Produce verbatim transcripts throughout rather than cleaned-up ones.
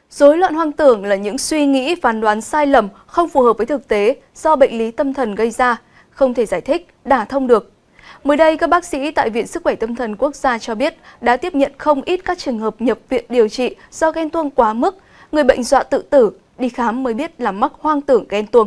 Rối loạn hoang tưởng là những suy nghĩ phán đoán sai lầm, không phù hợp với thực tế do bệnh lý tâm thần gây ra, không thể giải thích, đả thông được. Mới đây, các bác sĩ tại Viện Sức khỏe Tâm thần Quốc gia cho biết đã tiếp nhận không ít các trường hợp nhập viện điều trị do ghen tuông quá mức, người bệnh dọa tự tử, đi khám mới biết là mắc hoang tưởng ghen tuông.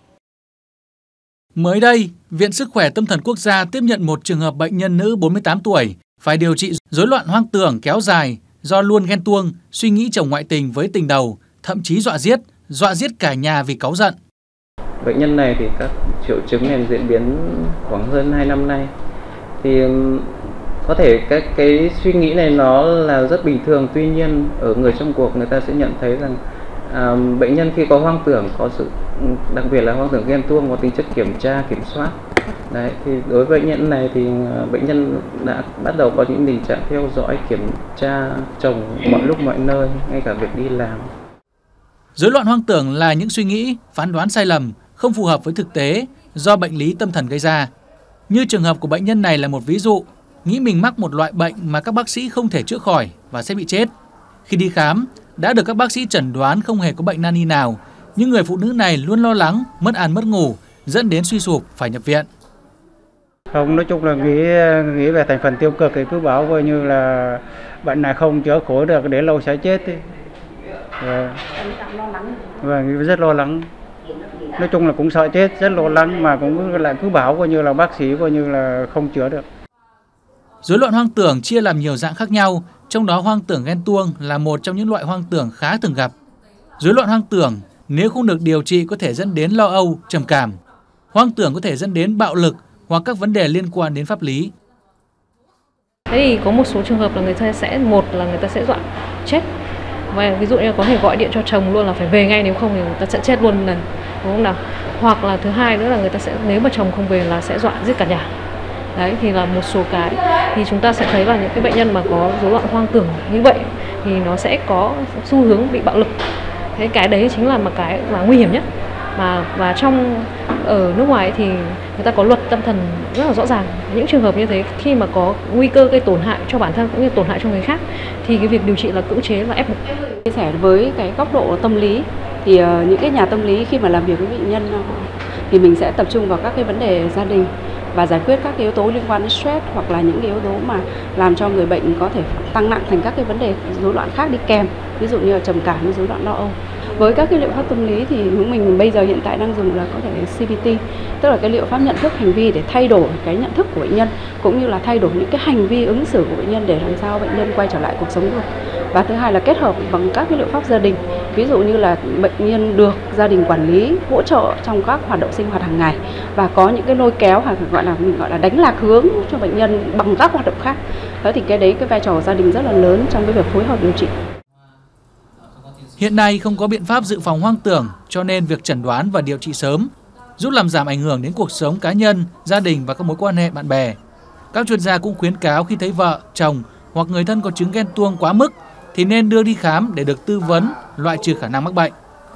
Mới đây, Viện Sức khỏe Tâm thần Quốc gia tiếp nhận một trường hợp bệnh nhân nữ bốn mươi tám tuổi phải điều trị rối loạn hoang tưởng kéo dài do luôn ghen tuông, suy nghĩ chồng ngoại tình với tình đầu, thậm chí dọa giết, dọa giết cả nhà vì cáu giận. Bệnh nhân này thì các triệu chứng này diễn biến khoảng hơn hai năm nay. Thì có thể cái cái suy nghĩ này nó là rất bình thường, tuy nhiên ở người trong cuộc người ta sẽ nhận thấy rằng à, bệnh nhân khi có hoang tưởng có sự đặc biệt là hoang tưởng ghen tuông có tính chất kiểm tra kiểm soát. Đấy, thì đối với bệnh nhân này thì bệnh nhân đã bắt đầu có những tình trạng theo dõi kiểm tra chồng mọi lúc mọi nơi, ngay cả việc đi làm. Rối loạn hoang tưởng là những suy nghĩ, phán đoán sai lầm, không phù hợp với thực tế do bệnh lý tâm thần gây ra. Như trường hợp của bệnh nhân này là một ví dụ, nghĩ mình mắc một loại bệnh mà các bác sĩ không thể chữa khỏi và sẽ bị chết. Khi đi khám, đã được các bác sĩ chẩn đoán không hề có bệnh nan y nào, nhưng người phụ nữ này luôn lo lắng, mất ăn mất ngủ, dẫn đến suy sụp phải nhập viện. Không, nói chung là nghĩ nghĩ về thành phần tiêu cực thì cứ bảo coi như là bệnh này không chữa khỏi được, để lâu sẽ chết đi. Và, và rất lo lắng. Nói chung là cũng sợ chết, rất lo lắng mà cũng lại cứ bảo coi như là bác sĩ coi như là không chữa được. Rối loạn hoang tưởng chia làm nhiều dạng khác nhau, trong đó hoang tưởng ghen tuông là một trong những loại hoang tưởng khá thường gặp. Rối loạn hoang tưởng nếu không được điều trị có thể dẫn đến lo âu, trầm cảm. Hoang tưởng có thể dẫn đến bạo lực hoặc các vấn đề liên quan đến pháp lý. Thế thì có một số trường hợp là người ta sẽ một là người ta sẽ dọa chết. Và ví dụ như có thể gọi điện cho chồng luôn là phải về ngay, nếu không thì người ta sẽ chết luôn này, đúng không nào? Hoặc là thứ hai nữa là người ta sẽ, nếu mà chồng không về là sẽ dọa giết cả nhà. Đấy thì là một số cái thì chúng ta sẽ thấy là những cái bệnh nhân mà có rối loạn hoang tưởng như vậy thì nó sẽ có xu hướng bị bạo lực. Thế cái đấy chính là một cái mà nguy hiểm nhất. Mà và trong ở nước ngoài thì người ta có luật tâm thần rất là rõ ràng. Những trường hợp như thế khi mà có nguy cơ gây tổn hại cho bản thân cũng như tổn hại cho người khác thì cái việc điều trị là cưỡng chế và ép buộc. Chia sẻ với cái góc độ tâm lý thì uh, những cái nhà tâm lý khi mà làm việc với bệnh nhân uh, thì mình sẽ tập trung vào các cái vấn đề gia đình và giải quyết các cái yếu tố liên quan đến stress hoặc là những cái yếu tố mà làm cho người bệnh có thể tăng nặng thành các cái vấn đề rối loạn khác đi kèm, ví dụ như là trầm cảm hay rối loạn lo âu. Với các cái liệu pháp tâm lý thì hướng mình bây giờ hiện tại đang dùng là có thể xê bê tê, tức là cái liệu pháp nhận thức hành vi để thay đổi cái nhận thức của bệnh nhân cũng như là thay đổi những cái hành vi ứng xử của bệnh nhân để làm sao bệnh nhân quay trở lại cuộc sống được. Và thứ hai là kết hợp bằng các cái liệu pháp gia đình, ví dụ như là bệnh nhân được gia đình quản lý hỗ trợ trong các hoạt động sinh hoạt hàng ngày và có những cái lôi kéo hoặc gọi là mình gọi là đánh lạc hướng cho bệnh nhân bằng các hoạt động khác. Đó thì cái đấy cái vai trò gia đình rất là lớn trong cái việc phối hợp điều trị. Hiện nay không có biện pháp dự phòng hoang tưởng, cho nên việc chẩn đoán và điều trị sớm giúp làm giảm ảnh hưởng đến cuộc sống cá nhân, gia đình và các mối quan hệ bạn bè. Các chuyên gia cũng khuyến cáo khi thấy vợ, chồng hoặc người thân có chứng ghen tuông quá mức thì nên đưa đi khám để được tư vấn, loại trừ khả năng mắc bệnh.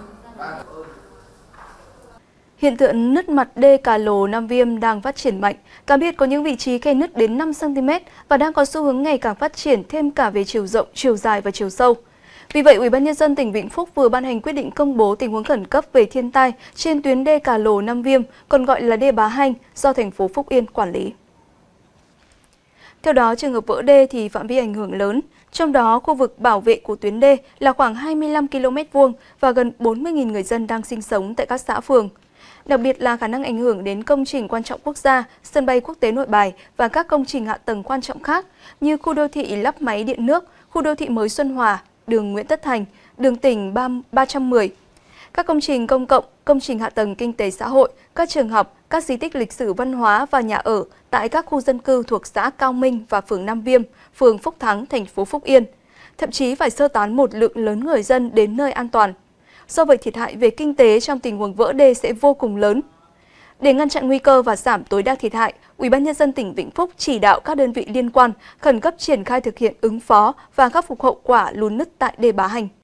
Hiện tượng nứt mặt đê Cà Lồ Nam Viêm đang phát triển mạnh. Cá biệt có những vị trí khe nứt đến năm xăng ti mét và đang có xu hướng ngày càng phát triển thêm cả về chiều rộng, chiều dài và chiều sâu. Vì vậy, Ủy ban nhân dân tỉnh Vĩnh Phúc vừa ban hành quyết định công bố tình huống khẩn cấp về thiên tai trên tuyến đê Cà Lồ Nam Viêm, còn gọi là đê Bá Hanh, do thành phố Phúc Yên quản lý. Theo đó, trường hợp vỡ đê thì phạm vi ảnh hưởng lớn, trong đó khu vực bảo vệ của tuyến đê là khoảng hai mươi lăm ki lô mét vuông và gần bốn mươi nghìn người dân đang sinh sống tại các xã phường. Đặc biệt là khả năng ảnh hưởng đến công trình quan trọng quốc gia, sân bay quốc tế Nội Bài và các công trình hạ tầng quan trọng khác như khu đô thị lắp máy điện nước, khu đô thị mới Xuân Hòa, đường Nguyễn Tất Thành, đường tỉnh ba trăm mười. Các công trình công cộng, công trình hạ tầng kinh tế xã hội, các trường học, các di tích lịch sử văn hóa và nhà ở tại các khu dân cư thuộc xã Cao Minh và phường Nam Viêm, phường Phúc Thắng, thành phố Phúc Yên. Thậm chí phải sơ tán một lượng lớn người dân đến nơi an toàn. Do vậy, thiệt hại về kinh tế trong tình huống vỡ đê sẽ vô cùng lớn. Để ngăn chặn nguy cơ và giảm tối đa thiệt hại, Ủy ban nhân dân tỉnh Vĩnh Phúc chỉ đạo các đơn vị liên quan khẩn cấp triển khai thực hiện ứng phó và khắc phục hậu quả lún nứt tại đê Bá Hanh.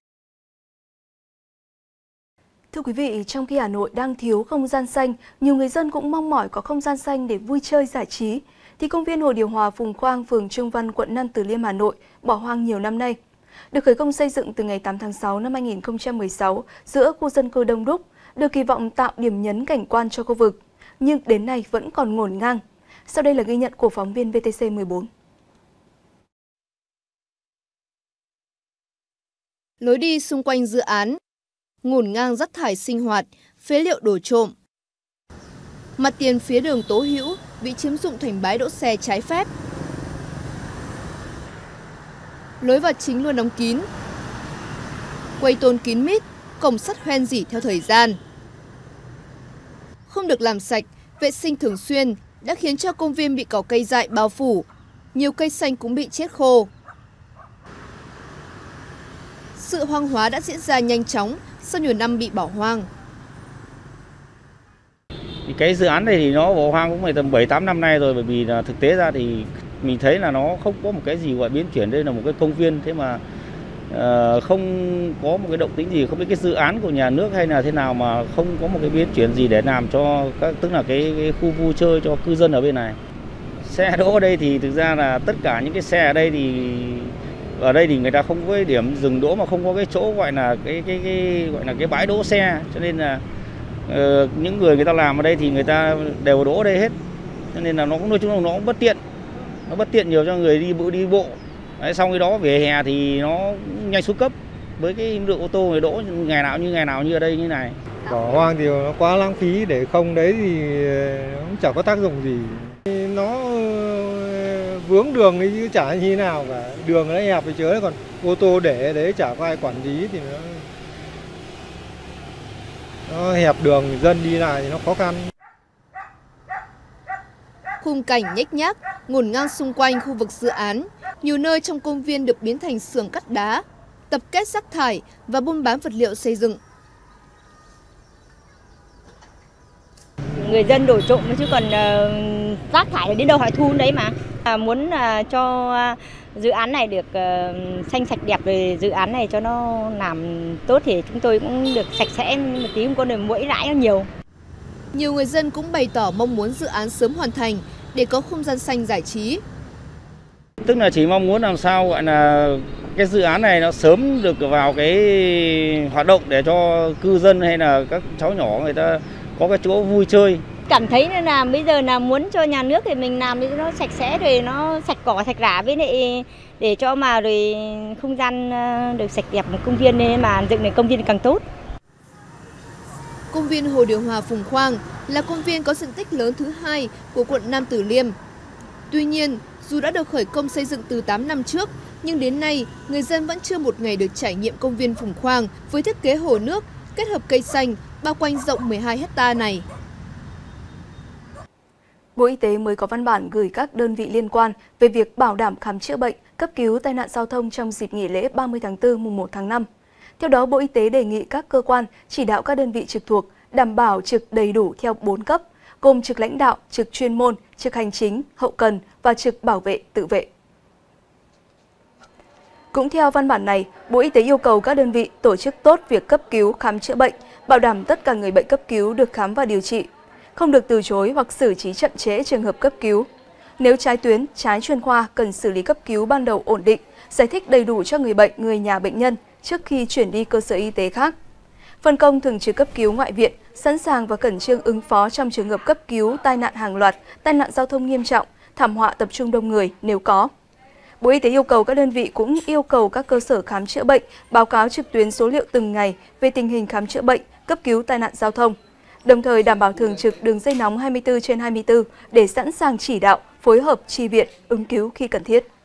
Thưa quý vị, trong khi Hà Nội đang thiếu không gian xanh, nhiều người dân cũng mong mỏi có không gian xanh để vui chơi giải trí, thì công viên Hồ Điều Hòa, Phùng Khoang, phường Trung Văn, quận Nam Từ Liêm, Hà Nội bỏ hoang nhiều năm nay. được khởi công xây dựng từ ngày tám tháng sáu năm hai nghìn không trăm mười sáu giữa khu dân cư đông đúc, được kỳ vọng tạo điểm nhấn cảnh quan cho khu vực, nhưng đến nay vẫn còn ngổn ngang. Sau đây là ghi nhận của phóng viên vê tê xê mười bốn. Lối đi xung quanh dự án, ngổn ngang rác thải sinh hoạt, phế liệu đổ trộm. Mặt tiền phía đường Tố Hữu bị chiếm dụng thành bãi đỗ xe trái phép. Lối vào chính luôn đóng kín. Quây tôn kín mít, cổng sắt hoen rỉ theo thời gian. Không được làm sạch, vệ sinh thường xuyên đã khiến cho công viên bị cỏ cây dại bao phủ, nhiều cây xanh cũng bị chết khô. Sự hoang hóa đã diễn ra nhanh chóng sau nhiều năm bị bỏ hoang. Cái dự án này thì nó bỏ hoang cũng phải tầm bảy tám năm nay rồi, bởi vì là thực tế ra thì mình thấy là nó không có một cái gì gọi biến chuyển. Đây là một cái công viên, thế mà uh, không có một cái động tĩnh gì, không biết cái dự án của nhà nước hay là thế nào mà không có một cái biến chuyển gì để làm cho các, tức là cái, cái khu vui chơi cho cư dân ở bên này. Xe đỗ ở đây thì thực ra là tất cả những cái xe ở đây thì ở đây thì người ta không có cái điểm dừng đỗ, mà không có cái chỗ gọi là cái cái cái gọi là cái bãi đỗ xe, cho nên là uh, những người người ta làm ở đây thì người ta đều đỗ ở đây hết, cho nên là nó cũng nói chung là nó cũng bất tiện, nó bất tiện nhiều cho người đi bộ đi bộ. Đấy, xong cái đó vỉa hè thì nó nhanh xuống cấp, với cái lượng ô tô người đỗ ngày nào như ngày nào như ở đây như này. Bỏ hoang thì nó quá lãng phí, để không đấy thì nó cũng chẳng có tác dụng gì. Nó vướng đường ấy chứ chả như thế nào cả, đường nó hẹp thì chớ, còn ô tô để đấy chả có ai quản lý thì nó, nó hẹp đường, dân đi lại thì nó khó khăn. Khung cảnh nhếch nhác, ngổn ngang xung quanh khu vực dự án, nhiều nơi trong công viên được biến thành xưởng cắt đá, tập kết rác thải và buôn bán vật liệu xây dựng. Người dân đổ trộm chứ còn uh, rác thải đến đâu họ thu đấy mà. À, muốn uh, cho uh, dự án này được uh, xanh sạch đẹp, rồi dự án này cho nó làm tốt thì chúng tôi cũng được sạch sẽ một tí, không có được muỗi rãi nó nhiều. Nhiều người dân cũng bày tỏ mong muốn dự án sớm hoàn thành để có không gian xanh giải trí. Tức là chỉ mong muốn làm sao gọi là cái dự án này nó sớm được vào cái hoạt động để cho cư dân hay là các cháu nhỏ người ta có cái chỗ vui chơi. Cảm thấy là bây giờ là muốn cho nhà nước thì mình làm cho nó sạch sẽ, rồi nó sạch cỏ sạch rả, với lại để cho mà rồi không gian được sạch đẹp, một công viên nên mà dựng được công viên càng tốt. Công viên Hồ Điều Hòa Phùng Khoang là công viên có diện tích lớn thứ hai của quận Nam Từ Liêm. Tuy nhiên, dù đã được khởi công xây dựng từ tám năm trước, nhưng đến nay, người dân vẫn chưa một ngày được trải nghiệm công viên Phùng Khoang với thiết kế hồ nước, kết hợp cây xanh, bao quanh rộng mười hai héc ta này. Bộ Y tế mới có văn bản gửi các đơn vị liên quan về việc bảo đảm khám chữa bệnh, cấp cứu tai nạn giao thông trong dịp nghỉ lễ ba mươi tháng tư mùng một tháng năm. Theo đó, Bộ Y tế đề nghị các cơ quan chỉ đạo các đơn vị trực thuộc đảm bảo trực đầy đủ theo bốn cấp, gồm trực lãnh đạo, trực chuyên môn, trực hành chính, hậu cần và trực bảo vệ tự vệ. Cũng theo văn bản này, Bộ Y tế yêu cầu các đơn vị tổ chức tốt việc cấp cứu, khám chữa bệnh, bảo đảm tất cả người bệnh cấp cứu được khám và điều trị, không được từ chối hoặc xử trí chậm trễ trường hợp cấp cứu. Nếu trái tuyến, trái chuyên khoa cần xử lý cấp cứu ban đầu ổn định, giải thích đầy đủ cho người bệnh, người nhà bệnh nhân trước khi chuyển đi cơ sở y tế khác. Phân công thường trực cấp cứu ngoại viện, sẵn sàng và khẩn trương ứng phó trong trường hợp cấp cứu tai nạn hàng loạt, tai nạn giao thông nghiêm trọng, thảm họa tập trung đông người nếu có. Bộ Y tế yêu cầu các đơn vị cũng yêu cầu các cơ sở khám chữa bệnh báo cáo trực tuyến số liệu từng ngày về tình hình khám chữa bệnh, cấp cứu tai nạn giao thông, đồng thời đảm bảo thường trực đường dây nóng hai mươi tư trên hai mươi tư để sẵn sàng chỉ đạo, phối hợp chi viện, ứng cứu khi cần thiết.